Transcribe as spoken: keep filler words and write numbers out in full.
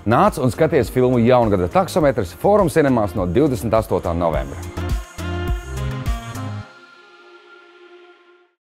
Nāc un skaties filmu Jaungada taksometrs Fórum Cinemās no divdesmit astotā novembra.